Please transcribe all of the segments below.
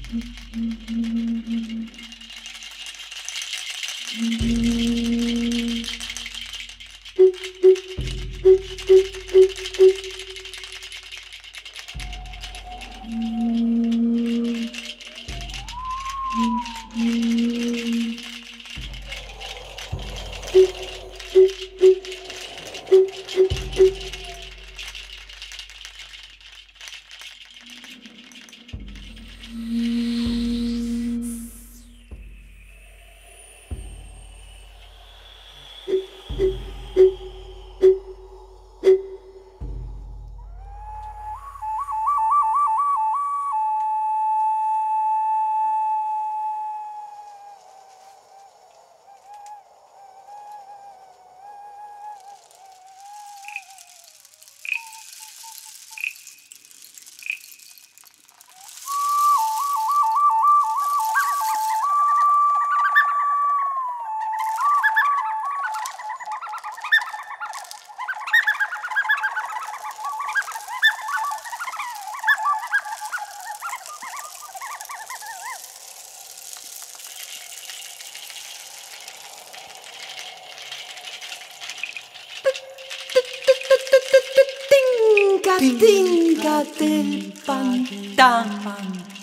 Tinga del pantano.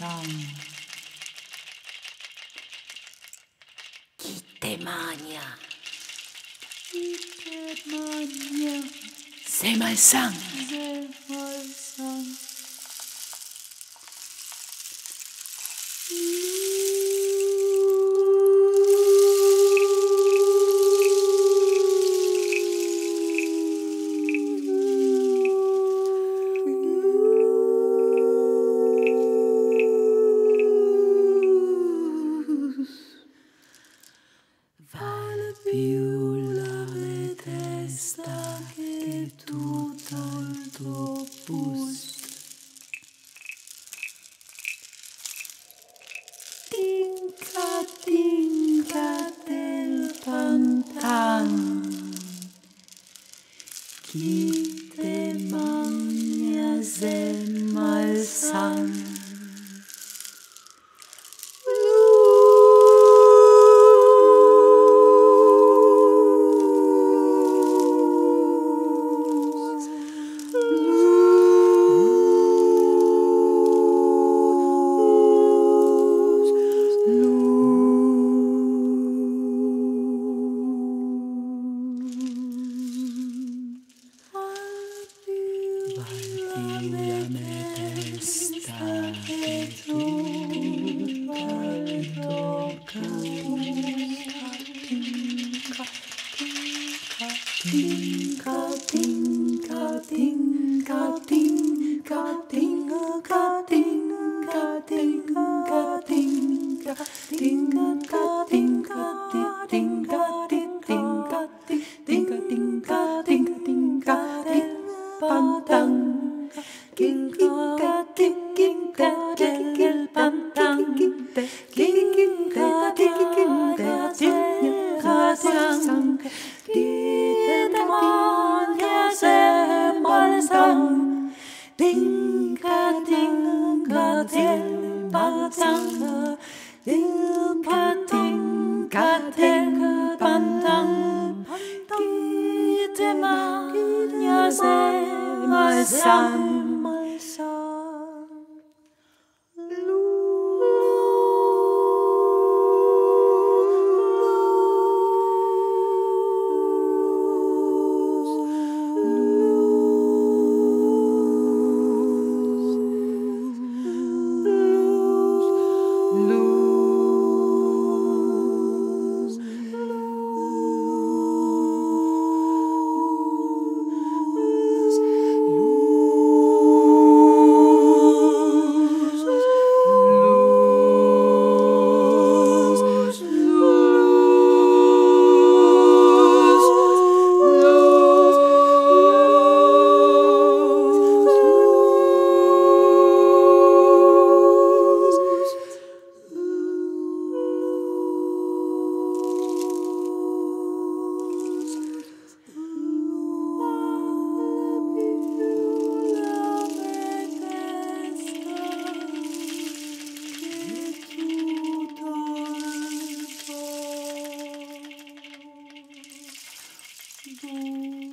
Chi te magna? C'est malsain. Vale più la mia testa che tutto il tuo busto. Tinca, tinca del pantano, chi te magna se malsan. La mia testa che tutto il tocca, tinca, tinca, tinca, tinca, tinca, tinca, tinca, tinca, tinca, tinca, tinca, tinca, tinca, tinca, tinca, del pantan, tinca, tinca, del pantan, tinca, tinca, tinca, sang, tinca, magna se malsan, tinca, tinca, del pantan, tinca, tinca, del pantan, te magna se malsan. Tschüss.